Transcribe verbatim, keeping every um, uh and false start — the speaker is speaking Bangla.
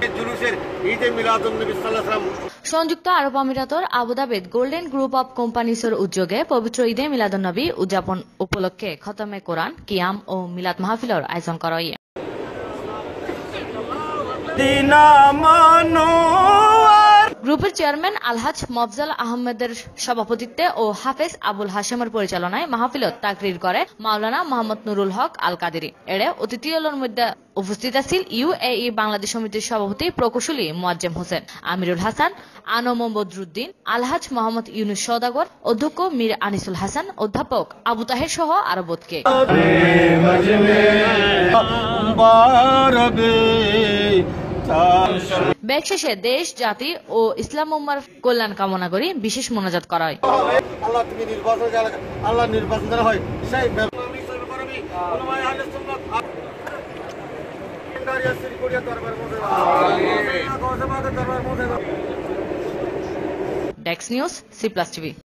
সংযুক্ত আরব আমিরাতর আবুধাবিত গোল্ডেন গ্রুপ অব কোম্পানিসের উদ্যোগে পবিত্র ঈদে মিলাদুন্নবী উদযাপন উপলক্ষে খতমে কোরআন, কিয়াম ও মিলাদ মাহফিলের আয়োজন করা হয়। গ্রুপের চেয়ারম্যান আলহাজ মফজাল আহমেদের সভাপতিত্বে ও হাফেজ আবুল হাশেমের পরিচালনায় মাহফিলত তাকরির করে মাওলানা মোহাম্মদ নুরুল হক আল কাদেরী। এড়ে অতিথিগুলোর মধ্যে উপস্থিত আছেন ইউএই বাংলাদেশ সমিতির সভাপতি প্রকৌশলী মোয়াজ্জেম হোসেন, আমিরুল হাসান, আনম বদরুদ্দিন, আলহাজ মোহাম্মদ ইউনুস সওদাগর, অধ্যক্ষ মীর আনিসুল হাসান, অধ্যাপক আবু তাহের সহ আরো বোধকে। ব্যাগ শেষে দেশ, জাতি ও ইসলাম উম্মার কল্যাণ কামনা করে বিশেষ মোনাজাত করা হয়। আল্লাহ তুমি নির্বাচন আল্লাহ নির্বাচন দ্বারা হয় সেই desk news, C plus TV.